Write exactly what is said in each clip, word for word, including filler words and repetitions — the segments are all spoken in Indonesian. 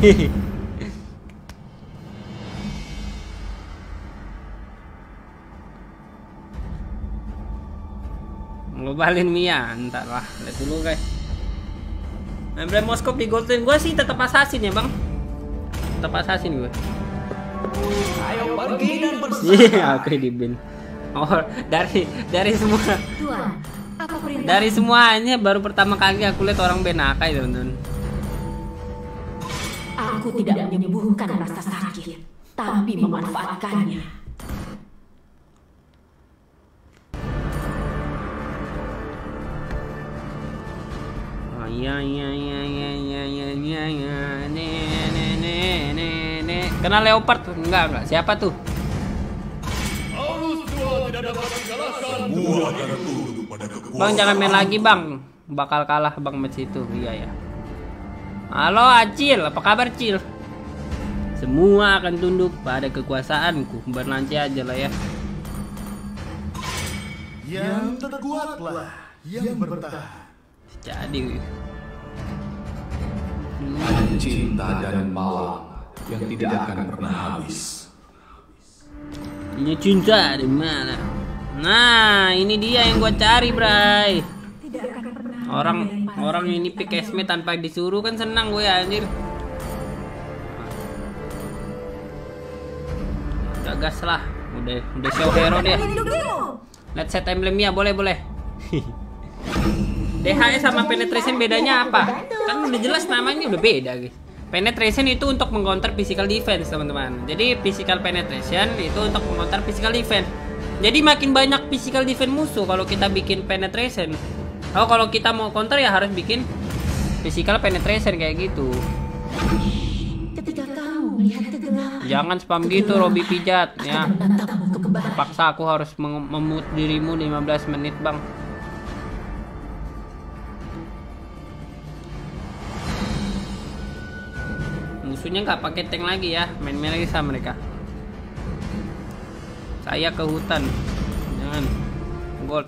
Globalin Mia, entar lah, lihat dulu guys. Emblem Moskop di Golden, gue sih tetap assassin ya bang, tetap assassin gue. Ayo pergi dan bersabar. Iya, oke di bin. Oh, dari dari semua, Tuan, apa perintah? dari semuanya baru pertama kali aku lihat orang Benakai teman-teman. Aku tidak menyembuhkan rasa sakit, tapi memanfaatkannya. Ya ya ya ya ya ya ya ya ne ne ne ne ne. Kenal Leopard tuh? Enggak enggak. Siapa tuh? Bang jangan main lagi bang. Bakal kalah bang match itu. Iya ya. Halo Acil, apa kabar Cil? Semua akan tunduk pada kekuasaanku. Bernanti aja lah ya. Yang terkuatlah yang bertahan. Jadi Hanya cinta dan malam yang tidak akan pernah habis. ini cinta di mana? Nah, ini dia yang gua cari, Bray. Orang orang ini pick esme tanpa disuruh kan senang gue anjir. Gagas lah, udah udah show hero deh. Let's set emblemnya, boleh boleh. D H S sama penetration bedanya apa? Kan udah jelas namanya udah beda guys. Penetration itu untuk mengcounter physical defense teman-teman. Jadi physical penetration itu untuk mengcounter physical defense. Jadi makin banyak physical defense musuh kalau kita bikin penetration. Oh kalau kita mau counter ya harus bikin physical penetration kayak gitu. Ketika kamu melihat kegelapan, Jangan spam gitu Robi pijat ya. menatapmu ke kebaikan. Paksa aku harus memut dirimu lima belas menit bang. Musuhnya nggak pakai tank lagi ya, main-main lagi sama mereka. Saya ke hutan, jangan gold.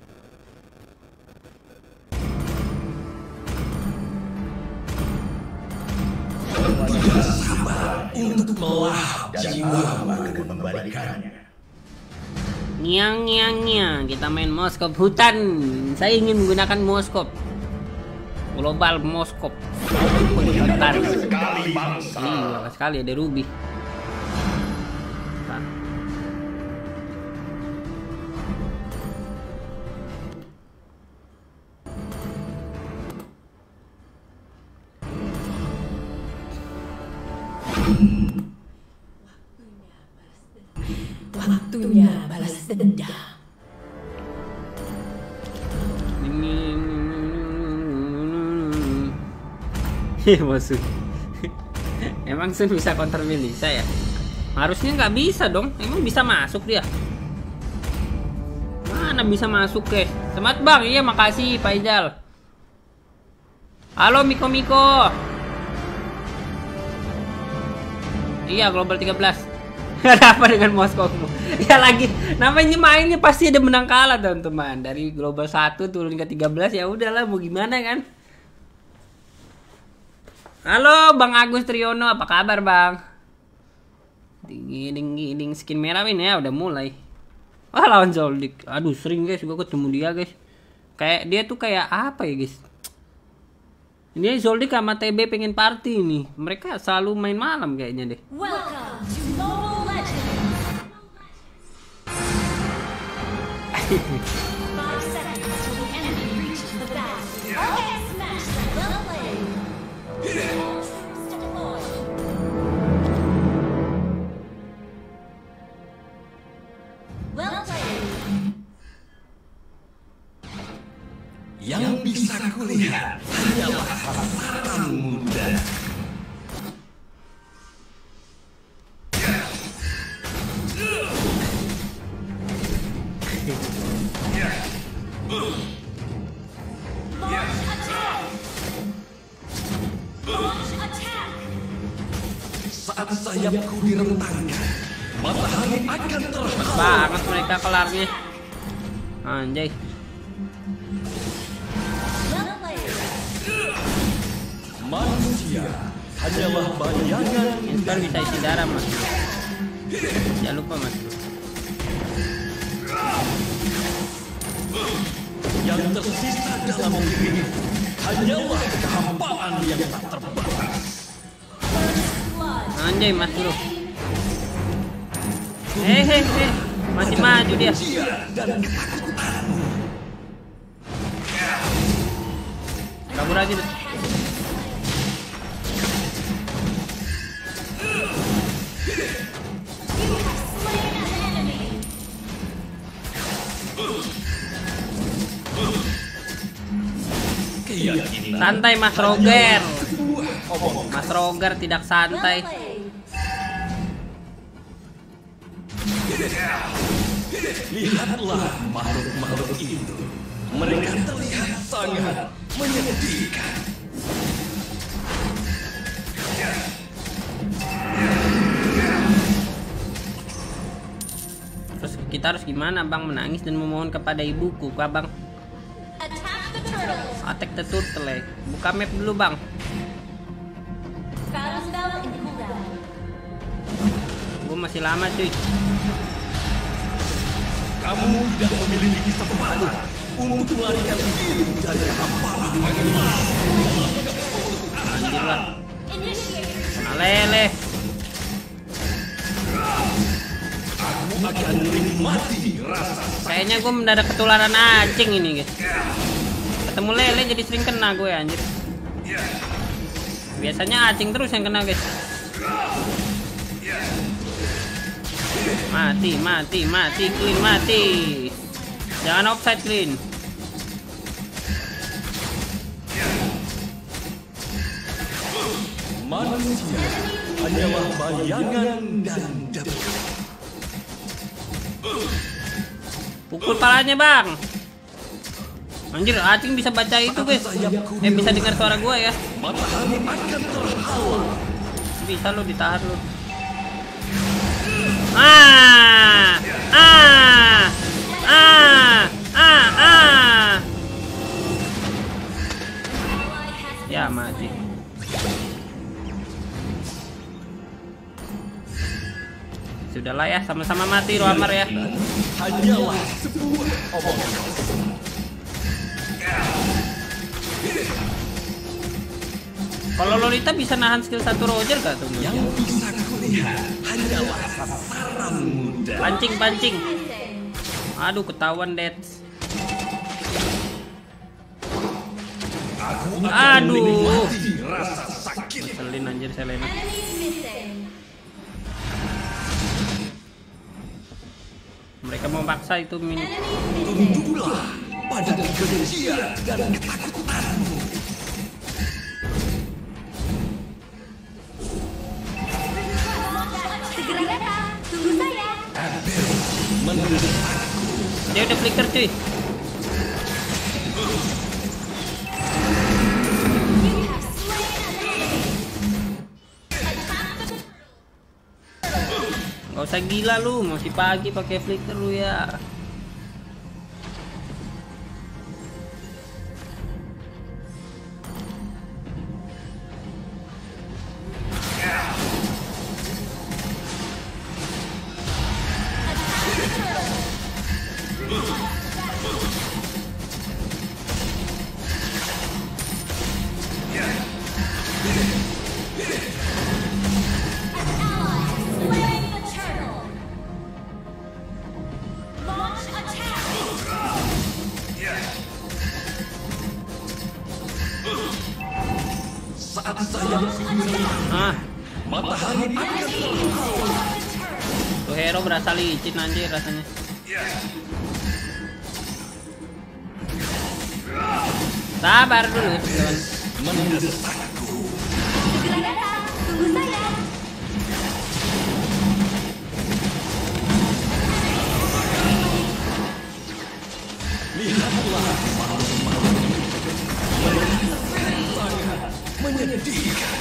Untuk melahap jiwa akan membalikannya. Nyang nyang nyang, kita main Moskop hutan. Saya ingin menggunakan Moskop. Global Moskop. Hutan. Sekali bangsa. Iya, sekali ada Ruby. Nah. Waktunya balas dendam. Masuk. Emang Sun bisa counter Melisa ya? Harusnya nggak bisa dong. Emang bisa masuk dia? Mana bisa masuk ke? Semangat bang, iya makasih Pak Ijal. Halo Miko Miko. Iya Global tiga belas. Ada apa dengan Moskow? Ya lagi namanya mainnya pasti ada menang kalah teman-teman. Dari Global satu turun ke tiga belas ya udahlah mau gimana kan? Halo Bang Agus Triyono, apa kabar Bang? Ding ding ding skin merah ini ya udah mulai. Wah lawan Zoldyck. Aduh sering guys gua ketemu dia guys. Kayak dia tuh kayak apa ya guys? Ini Zoldyck sama T B pengen party nih. Mereka selalu main malam kayaknya deh. Welcome to Mobile Legends. Five seconds till the enemy reaches the battle. Okay, smash them. Well played. All troops deployed. Well played. Yang bisa kulihat hanyalah sasaran muda. Launch attack. Launch attack. Saat sayapku direntangkan, matahari akan terbenam. Banget mereka kelarnya. Anjay. Well played. Manusia hanyalah bayangan Install bisa isi darah mas. Jangan lupa mas. yang tersisa dalam diri. Hanyalah kehampaan yang tak terbatas. Anjay mas bro. Eh eh eh masih maju dia. Dan ketakutanmu. Kabur lagi tuh. Keyakinan Santai Mas Roger. Mas Roger tidak santai. Lihatlah makhluk-makhluk itu. Mereka terlihat sangat menyedihkan. Terus kita harus gimana bang? Menangis dan memohon kepada ibuku, abang. Attack the turtle. Attack the turtle eh. Buka map dulu bang. Battle spell in cooldown. Gue masih lama cuy. Kamu tidak memiliki kesempatan untuk melarikan diri dari hamparan. Anjir lah. Initiate. Alele. Aku akan menikmati rasa Kayaknya gue mendadak ketularan anjing ini guys. Ketemu lele jadi sering kena gue anjir. Biasanya anjing terus yang kena guys. Mati, mati, mati, clean, mati. Jangan offside clean. manusia. Hanyalah bayangan dan debu. Pukul palanya bang. Anjir, Acing bisa baca itu guys. Eh bisa dengar suara gua ya. Matahari akan terhalang. Bisa lo ditahan lo. Ah, ah, ah, ah, ah. Ya mati. Sudahlah ya, sama-sama mati Roamar ya. Hanyalah sebuah omongan. Kalau Lolita bisa nahan skill satu Roger gak tuh? Yang bisa kulihat hanyalah sasaran muda. Pancing, pancing. Aduh, ketahuan Dead. Aku akan Aduh. menikmati rasa sakit. Selin anjir Selena. Mereka mau paksa itu min. Tunduklah pada kebencian dan ketakutanmu. Segera datang, tunggu saya. Abel mendesakku. Dia udah flicker cuy. You have slain an enemy. Gak usah gila lu, masih pagi pakai flicker lu ya. Slaying the turtle. Launch attack. Saat saya kulihat Ah, matahari akan terhalang. tuh hero berasa licin anjir rasanya. Sabar dulu teman. Mendesakku. Segera datang, tunggu saya. Lihatlah makhluk-makhluk itu. Mereka sangat menyedihkan.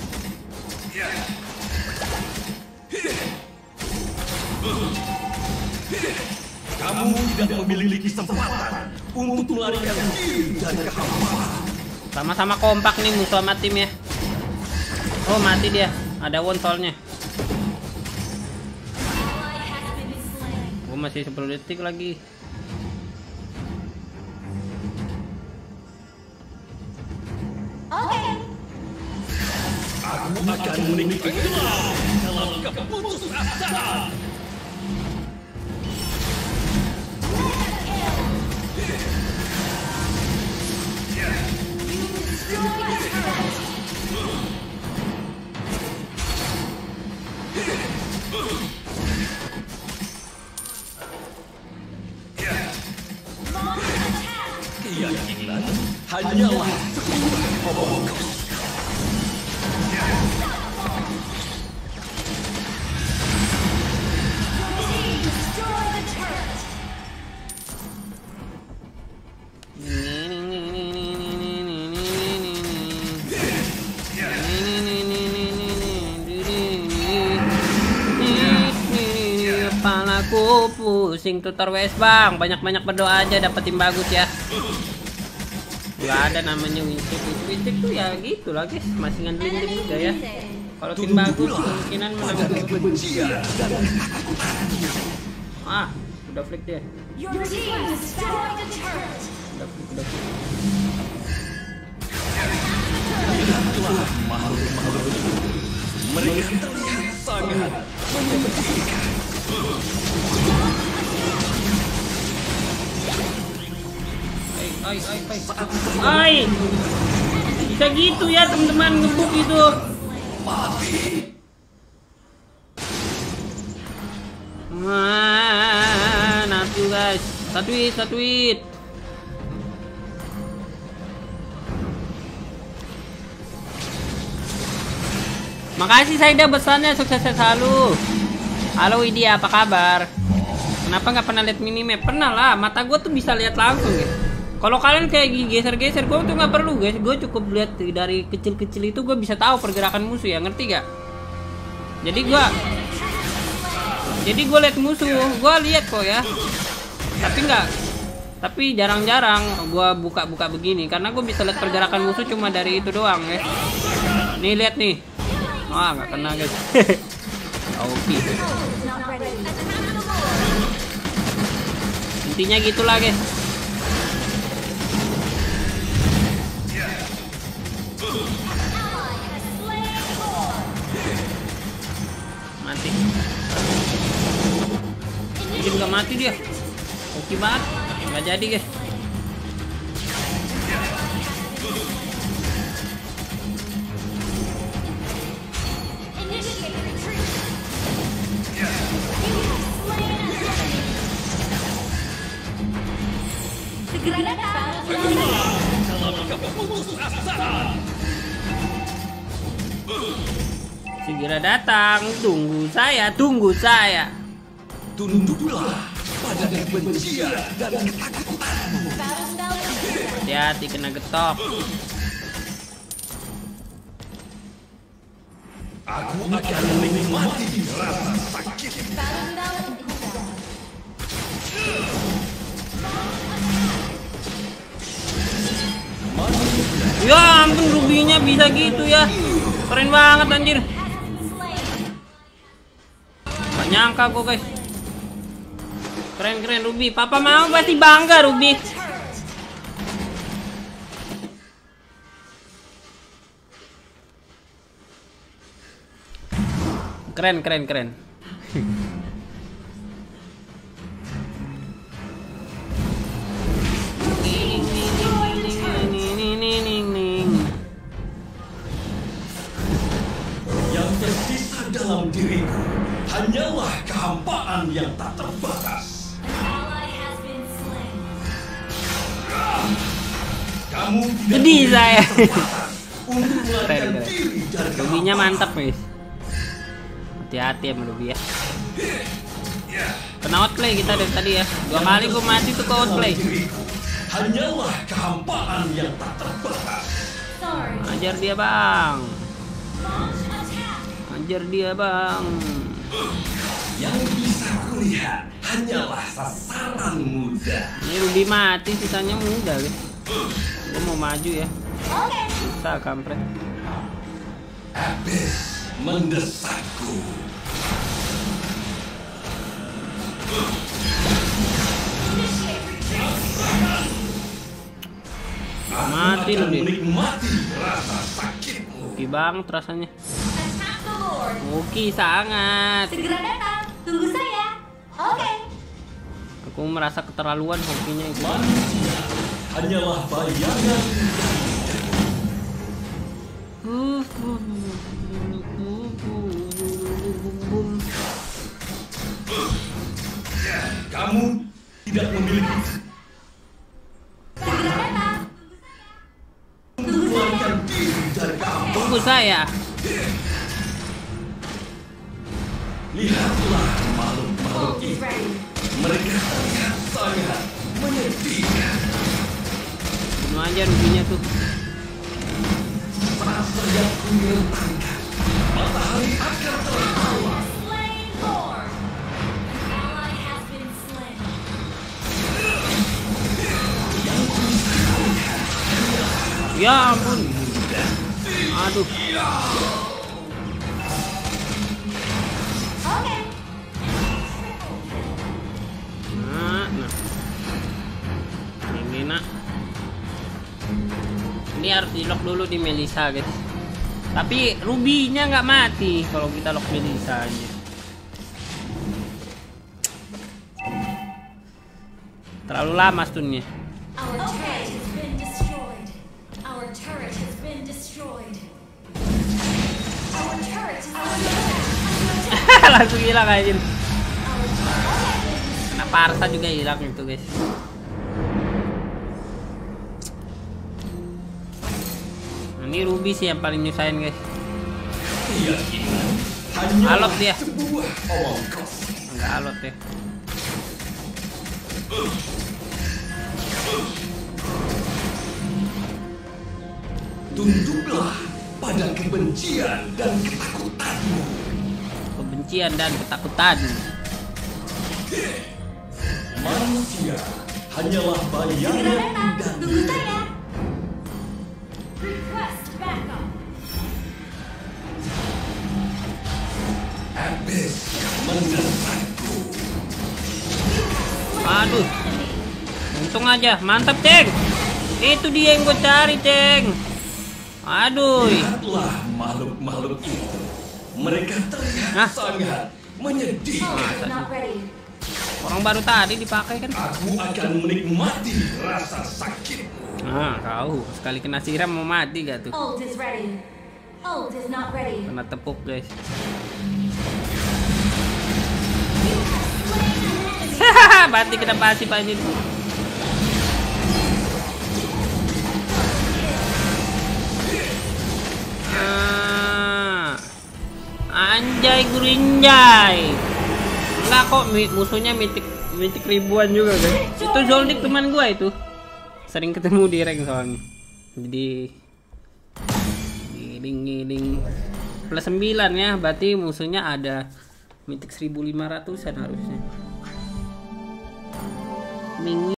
Kamu tidak memiliki kesempatan untuk melarikan diri dari kehampaan. Sama-sama kompak nih musuh sama tim ya. Oh mati dia, ada one soalnya. Gue masih sepuluh detik lagi. Aku akan menikmati dalam keputusasaan. Keyakinan hanyalah sebuah Kepalaku pusing tutor W S bang, banyak-banyak berdoa aja dapat tim bagus ya. Gak ada namanya Winsik. Winsik tuh ya gitu lah guys, masih ngandelin tim juga ya. Kalau tim bagus kemungkinan menang. Ah, udah flick dia. Your team destroyed a turret. Udah flick, udah flick. mereka terlihat sangat menyedihkan. Ay, ay, ay, ay. Bisa gitu ya teman-teman, ngebuk gitu. Wah, nafsu guys. Satu hit, satu hit. Makasih Saida pesannya, sukses selalu. Halo Widya, apa kabar? Kenapa nggak pernah lihat minimap? Pernah lah, mata gue tuh bisa lihat langsung guys. Kalau kalian kayak geser-geser, gue tuh nggak perlu guys. Gue cukup lihat dari kecil-kecil itu gue bisa tahu pergerakan musuh ya, ngerti gak? Jadi gue, jadi gue lihat musuh, gue lihat kok ya. Tapi nggak, tapi jarang-jarang gue buka-buka begini karena gue bisa lihat pergerakan musuh cuma dari itu doang ya. Nih lihat nih, wah nggak kena guys. Oke. Intinya gitulah guys. Mati. Mungkin nggak mati dia. Oke banget. Nggak jadi guys. Segera datang. Segera datang, tunggu saya, tunggu saya. Tunduklah pada kebencian dan ketakutanmu. Hati-hati kena getok. Aku akan menikmati rasa sakit. Ya ampun, rubinya bisa gitu ya. Keren banget anjir. Gak nyangka gue guys. Keren-keren Ruby. Papa mau pasti bangga Ruby. Keren keren keren. Yang tersisa dalam diriku hanyalah kehampaan yang tak terbatas. Kamu tidak Sedih saya. untuk melarikan Keren, keren. diri dari Rubinya kehampaan. mantap guys. Hati-hati sama Ruby ya. Kena outplay kita dari tadi ya. Dua kali gue mati tuh ke outplay. Diriku hanyalah kehampaan yang tak terbatas. Sorry. Ajar dia bang. Launch attack. Ajar dia bang. Yang bisa kulihat hanyalah sasaran muda. Ini Ruby mati, sisanya muda guys. Gue mau maju ya. Okay. Bisa kampret. Abyss mendesakku. Mati lu Akan dia. menikmati rasa sakitmu. Oke banget rasanya. Attack the Lord. Oke sangat. Segera datang. Tunggu saya. Oke. Aku merasa keterlaluan hokinya itu. Manusia hanyalah bayangan. Kamu tidak memiliki Segera datang. mengeluarkan diri dari kamu. Tunggu saya. Lihatlah makhluk-makhluk Ult is itu. ready. Mereka terlihat sangat menyedihkan. Bunuh aja ruginya tuh. Rasa yang kunyentangkan. Matahari akan tertawa. Slain Lord. An ally has been slain. Ya ampun. Aduh. Oke. Nah, nah. Ini nak. Ini harus di lock dulu di Melissa guys. Tapi Ruby-nya nggak mati kalau kita lock Melissa aja. Terlalu lama stunnya. Our turret has been destroyed. Our turret has been destroyed. Our turret has been Langsung hilang aja. Kena Parsa juga hilang itu guys. Nah, ini Ruby sih yang paling nyusahin guys. Keyakinan hanya Alot dia. sebuah omong kosong. Enggak alot ya. Tunduklah pada kebencian dan ketakutanmu. Kebencian dan ketakutan. Manusia hanyalah Segera bayangan datang. dan Tunggu saya. Request backup. Abyss mendesakku. Aduh. Untung aja, mantap Ceng. Itu dia yang gue cari Ceng. Aduh. Lihatlah makhluk-makhluk itu. Mereka terlihat Hah? sangat menyedihkan. Ult is not ready. Orang baru tadi dipakai kan. Aku akan menikmati rasa sakitmu. Nah, kau sekali kena siram mau mati gak tuh? Ult is ready. Ult is not ready. Kena tepuk guys. Hahaha, mati kena pasif aja. Ah, anjay gurinjay. Enggak kok, mi- musuhnya mitik mitik ribuan juga guys. Itu Zoldyck teman gua itu. Sering ketemu di rank soalnya. Jadi giling-giling plus sembilan ya, berarti musuhnya ada mitik seribu lima ratusan harusnya. Ming